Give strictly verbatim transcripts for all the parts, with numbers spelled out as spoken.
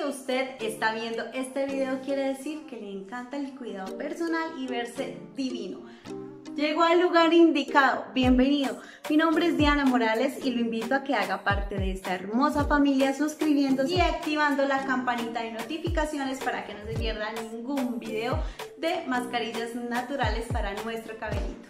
usted está viendo este video, quiere decir que le encanta el cuidado personal y verse divino. Llegó al lugar indicado, bienvenido. Mi nombre es Diana Morales y lo invito a que haga parte de esta hermosa familia suscribiéndose y activando la campanita de notificaciones para que no se pierda ningún video de mascarillas naturales para nuestro cabellito.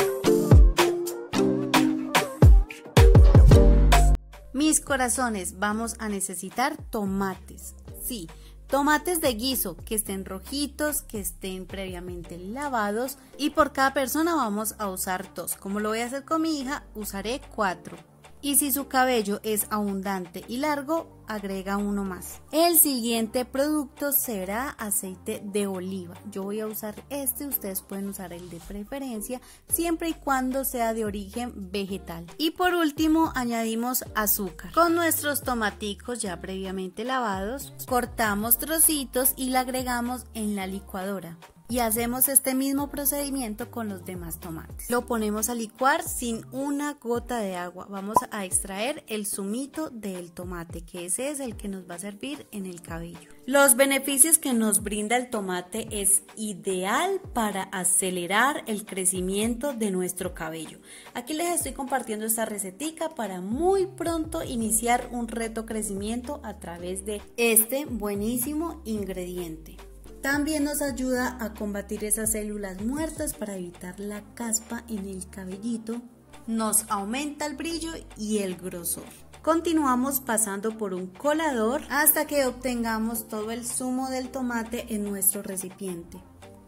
Mis corazones, vamos a necesitar tomates, sí, tomates de guiso, que estén rojitos, que estén previamente lavados, y por cada persona vamos a usar dos. Como lo voy a hacer con mi hija, usaré cuatro. Y si su cabello es abundante y largo, agrega uno más. El siguiente producto será aceite de oliva. Yo voy a usar este, ustedes pueden usar el de preferencia, siempre y cuando sea de origen vegetal. Y por último, añadimos azúcar. Con nuestros tomaticos ya previamente lavados, cortamos trocitos y la agregamos en la licuadora. Y hacemos este mismo procedimiento con los demás tomates. Lo ponemos a licuar sin una gota de agua. Vamos a extraer el zumito del tomate, que ese es el que nos va a servir en el cabello. Los beneficios que nos brinda el tomate es ideal para acelerar el crecimiento de nuestro cabello. Aquí les estoy compartiendo esta recetica para muy pronto iniciar un reto crecimiento a través de este buenísimo ingrediente. También nos ayuda a combatir esas células muertas para evitar la caspa en el cabellito. Nos aumenta el brillo y el grosor. Continuamos pasando por un colador hasta que obtengamos todo el zumo del tomate en nuestro recipiente.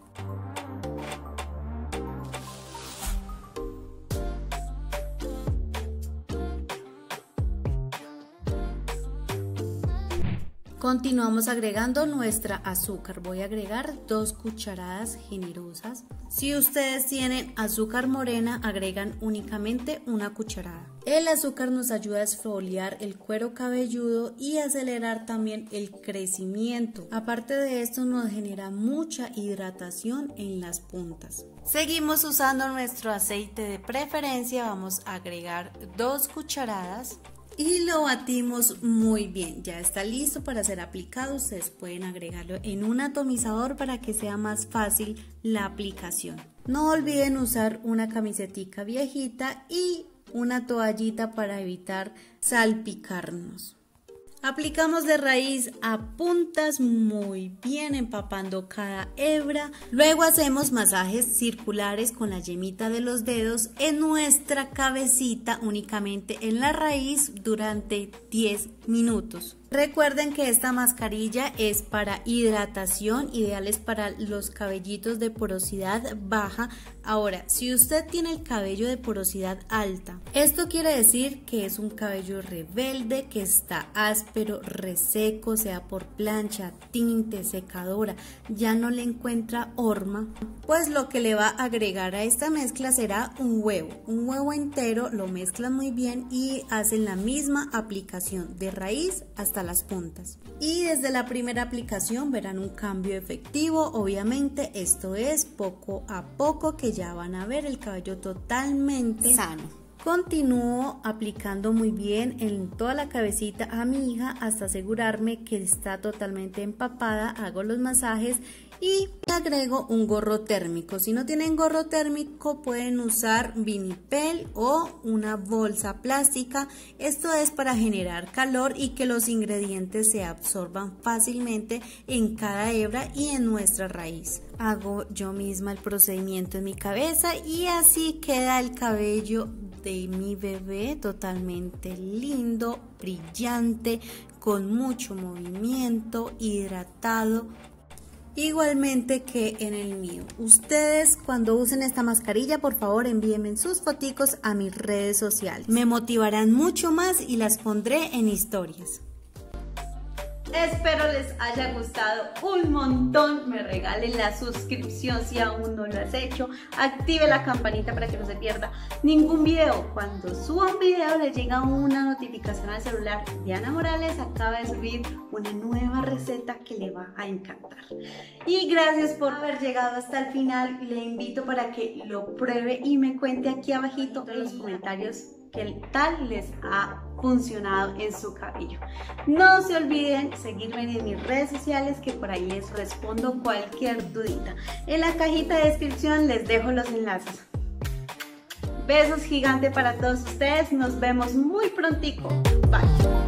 Continuamos agregando nuestra azúcar. Voy a agregar dos cucharadas generosas. Si ustedes tienen azúcar morena, agregan únicamente una cucharada. El azúcar nos ayuda a exfoliar el cuero cabelludo y acelerar también el crecimiento. Aparte de esto, nos genera mucha hidratación en las puntas. Seguimos usando nuestro aceite de preferencia. Vamos a agregar dos cucharadas. Y lo batimos muy bien, ya está listo para ser aplicado. Ustedes pueden agregarlo en un atomizador para que sea más fácil la aplicación. No olviden usar una camisetica viejita y una toallita para evitar salpicarnos. Aplicamos de raíz a puntas muy bien, empapando cada hebra. Luego hacemos masajes circulares con la yemita de los dedos en nuestra cabecita, únicamente en la raíz, durante diez minutos. Recuerden que esta mascarilla es para hidratación, ideales para los cabellitos de porosidad baja. Ahora, si usted tiene el cabello de porosidad alta, esto quiere decir que es un cabello rebelde, que está áspero, reseco, sea por plancha, tinte, secadora, ya no le encuentra horma, pues lo que le va a agregar a esta mezcla será un huevo. Un huevo entero, lo mezclan muy bien y hacen la misma aplicación de raíz hasta las puntas. Y desde la primera aplicación verán un cambio efectivo. Obviamente esto es poco a poco, que ya van a ver el cabello totalmente sano. Continúo aplicando muy bien en toda la cabecita a mi hija hasta asegurarme que está totalmente empapada. Hago los masajes y agrego un gorro térmico. Si no tienen gorro térmico, pueden usar vinipel o una bolsa plástica. Esto es para generar calor y que los ingredientes se absorban fácilmente en cada hebra y en nuestra raíz. Hago yo misma el procedimiento en mi cabeza y así queda el cabello de mi bebé totalmente lindo, brillante, con mucho movimiento, hidratado, igualmente que en el mío. Ustedes, cuando usen esta mascarilla, por favor envíenme sus foticos a mis redes sociales. Me motivarán mucho más y las pondré en historias. Espero les haya gustado un montón. Me regalen la suscripción si aún no lo has hecho. Active la campanita para que no se pierda ningún video. Cuando suba un video les llega una notificación al celular. Diana Morales acaba de subir una nueva receta que le va a encantar. Y gracias por haber llegado hasta el final. Le invito para que lo pruebe y me cuente aquí abajito en los comentarios qué tal les ha funcionado en su cabello. No se olviden seguirme en mis redes sociales, que por ahí les respondo cualquier dudita. En la cajita de descripción les dejo los enlaces. Besos gigantes para todos ustedes, nos vemos muy prontico. Bye.